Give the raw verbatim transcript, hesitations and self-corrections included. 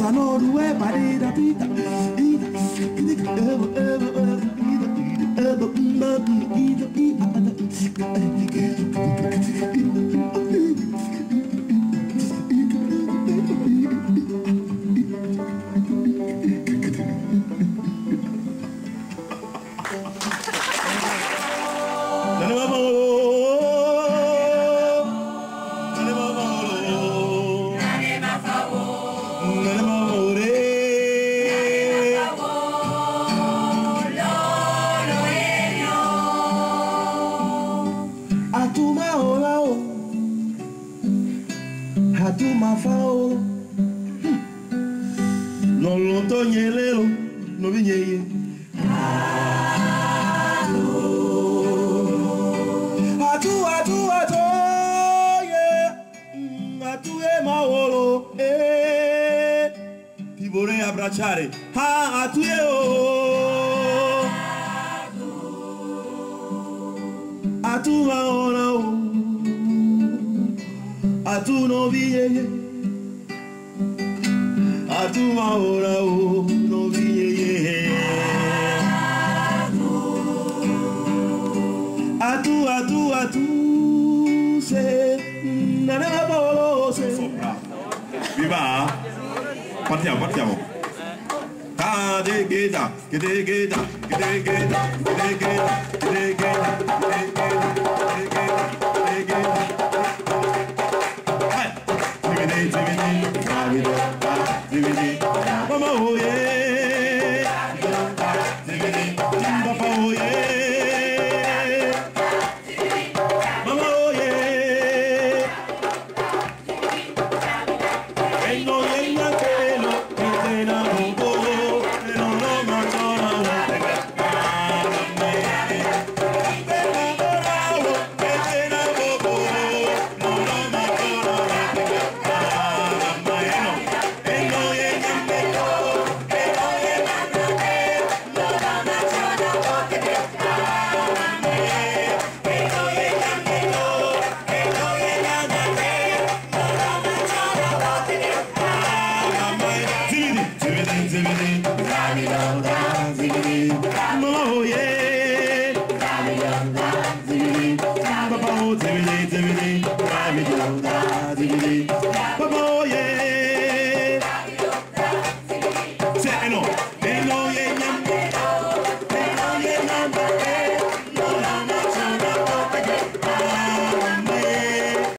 Bossa no due parida pita ida ida ever ever ever ida ever ida Hatuma faolo non lo toglielelo no vigneye atu atu atu yeah atu e maolo eh ti vorrei abbracciare ah atu e oh atu maolo atu no vieye atu maora o no vieye atu atu atu se nana bolo se viva partiamo partiamo ta de geta che de geta che de geta che de geta che de geta che de geta che de geta Dividi, dividi, dividi, dividi.